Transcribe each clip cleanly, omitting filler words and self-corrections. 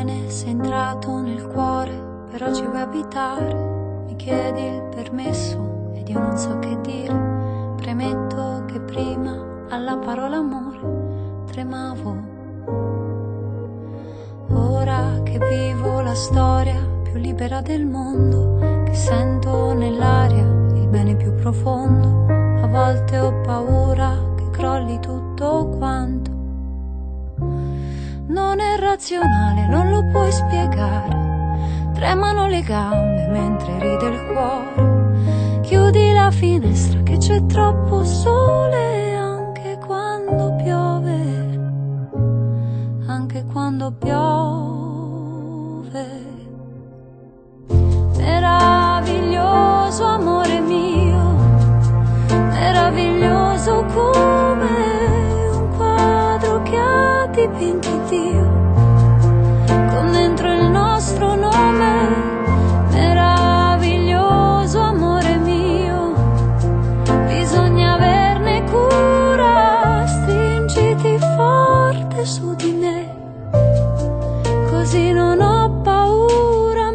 Bene, sei entrato nel cuore, però ci vuoi abitare. Mi chiedi il permesso ed io non so che dire. Premetto che prima alla parola amore tremavo. Ora che vivo la storia più libera del mondo, che sento nell'aria il bene più profondo, a volte ho paura che crolli tutto quanto. Non è razionale, non lo puoi spiegare. Tremano le gambe mentre ride il cuore. Chiudi la finestra che c'è troppo sole, anche quando piove, anche quando piove. Meraviglioso amore mio, meraviglioso come un quadro che ha dipinto Dio, con dentro il nostro nome. Meraviglioso amore mio, bisogna averne cura, stringiti forte su di me, così non ho paura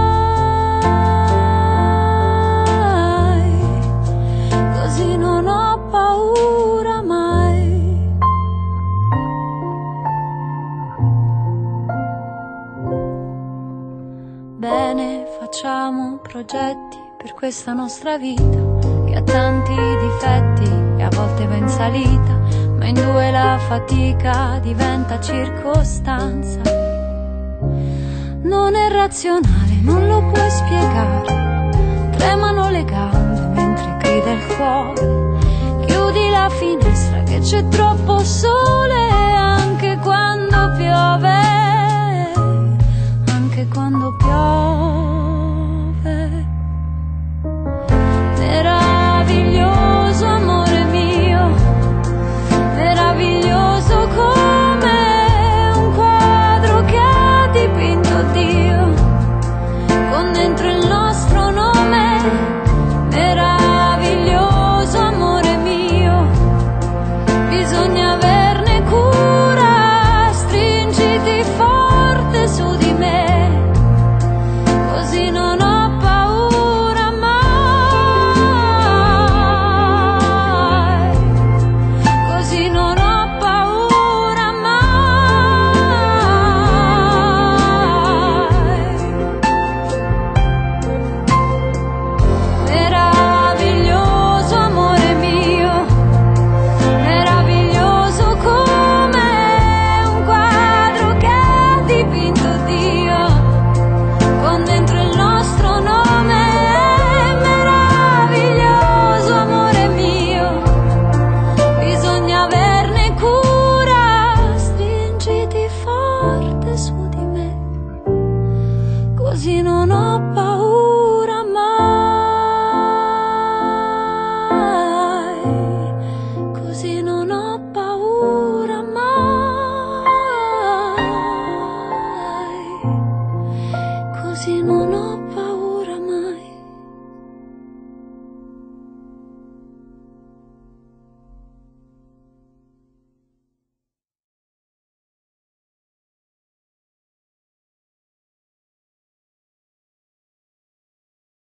mai, così non ho paura mai. Bene, facciamo progetti per questa nostra vita, che ha tanti difetti e a volte va in salita, ma in due la fatica diventa circostanza. Non è razionale, non lo puoi spiegare. Tremano le gambe mentre grida il cuore. Chiudi la finestra che c'è troppo sole, anche quando